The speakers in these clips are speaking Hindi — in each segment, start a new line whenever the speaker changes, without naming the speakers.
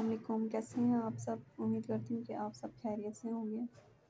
अस्सलाम वालेकुम, कैसे हैं आप सब? उम्मीद करती हूँ कि आप सब खैरियत से होंगे।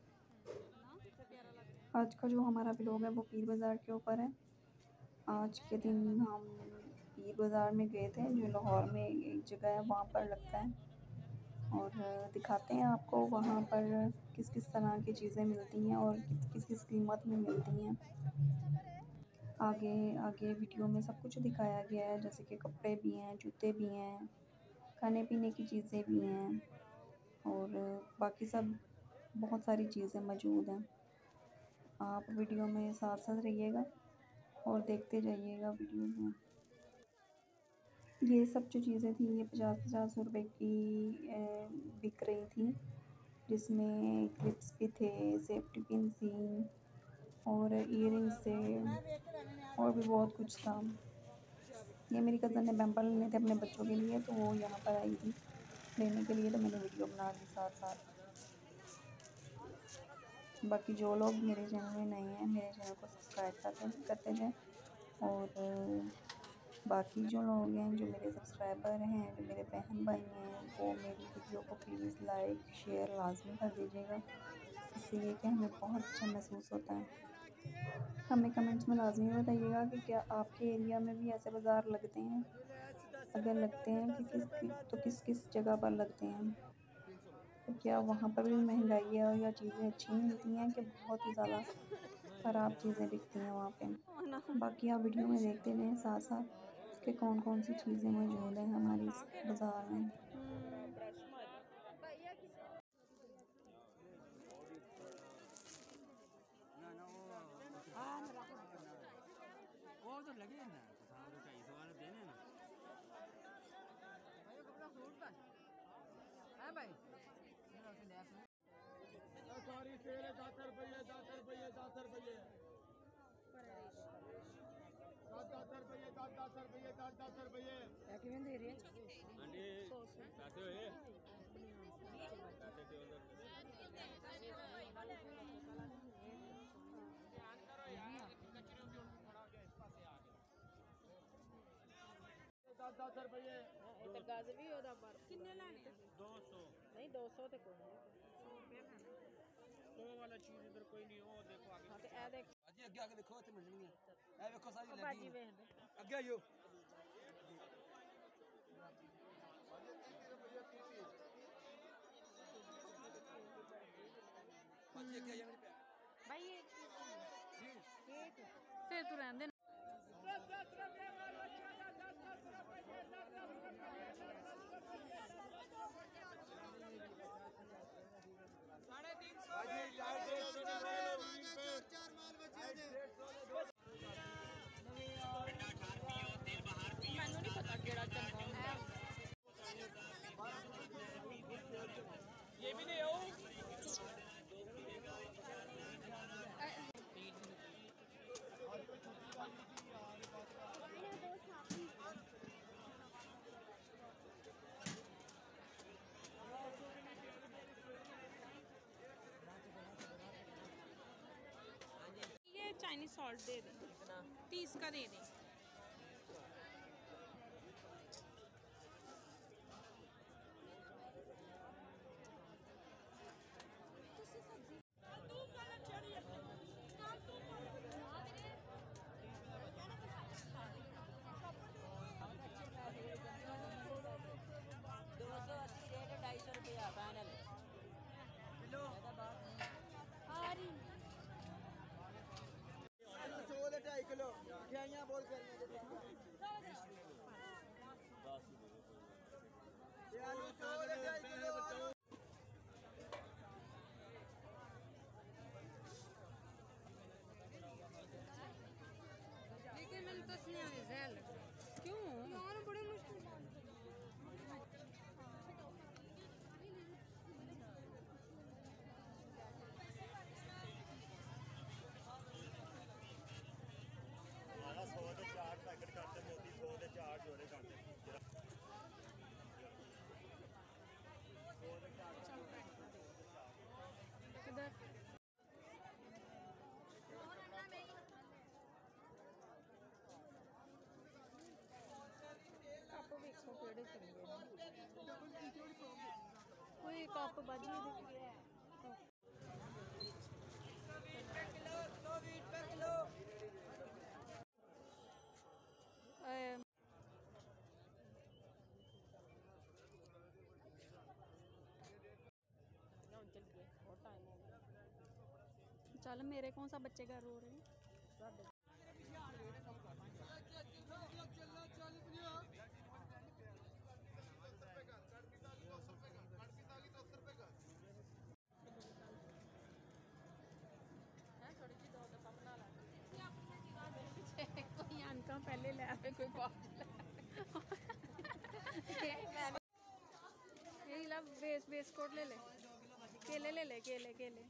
आज का जो हमारा व्लॉग है वो पीर बाज़ार के ऊपर है। आज के दिन हम पीर बाज़ार में गए थे, जो लाहौर में एक जगह है वहाँ पर लगता है, और दिखाते हैं आपको वहाँ पर किस किस तरह की चीज़ें मिलती हैं और किस किस कीमत में मिलती हैं। आगे आगे वीडियो में सब कुछ दिखाया गया है, जैसे कि कपड़े भी हैं, जूते भी हैं, खाने पीने की चीज़ें भी हैं और बाकी सब बहुत सारी चीज़ें मौजूद हैं। आप वीडियो में साथ साथ रहिएगा और देखते जाइएगा वीडियो में। ये सब जो चीज़ें थी ये 50-50 रुपए की बिक रही थी, जिसमें क्लिप्स भी थे, सेफ्टी पिन थी और इयररिंग्स थे और भी बहुत कुछ था। ये मेरी कज़न ने पैम्पर लेने थे अपने बच्चों के लिए, तो वो यहाँ पर आई थी लेने के लिए, तो मैंने वीडियो बना ली साथ साथ। बाकी जो लोग मेरे चैनल में नए हैं, मेरे चैनल को सब्सक्राइब करते जाएँ और बाकी जो लोग हैं, जो मेरे सब्सक्राइबर हैं, जो मेरे बहन भाई हैं, वो मेरी वीडियो को प्लीज़ लाइक शेयर लाज़मी कर दीजिएगा। इससे ये कि हमें बहुत अच्छा महसूस होता है। हमें कमेंट्स में लाज़मी बताइएगा कि क्या आपके एरिया में भी ऐसे बाज़ार लगते हैं? अगर लगते हैं कि किस किस जगह पर लगते हैं? तो क्या वहाँ पर भी महंगाई है या चीज़ें अच्छी मिलती हैं कि बहुत ही ज़्यादा ख़राब चीज़ें बिकती हैं वहाँ पे? बाकी आप वीडियो में देखते रहें साथ साथ कि कौन कौन सी चीज़ें मौजूद हैं हमारी इस बाज़ार में।
सारी सेल है 10 रुपये 10 रुपये 10 रुपये 10 रुपये 10 रुपये 10 रुपये कितने दे रहे हैं? दस रुपये गज भी किन्ने लाने 200 नहीं 200 तो कोई 100 रुपये लाना 100 वाला चीज इधर कोई नहीं हो देखो आगे हां तो ए देख भाजी आगे आगे देखो इतने मिलनी है ए देखो सारी लगी भाजी वेख दे आगे आइयो भाजी आगे आइए मेरे पे भाई ये फिर तू रहने दे ये भी नहीं हो ये चाइनीज सॉल्ट दे दें 30 का दे दें रेट 250 रुपया फाइनल किलो हारी 2.5 किलो क्या बोल कर लेकिन मैंने तो सुना है जेल क्यों यार बड़े मुश्किल हमारा 100 के 4 पैकेट कर
शॉप बाजी चल मेरे कौन सा बच्चे घर रो रहे हैं। कोई अनका पहले ले आवे कोई बाद यही ला बेस बेस कोट ले ले केले ले ले केले केले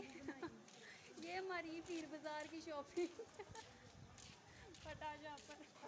ये हमारी पीर बाजार की शॉपिंग फटा जहाँ पर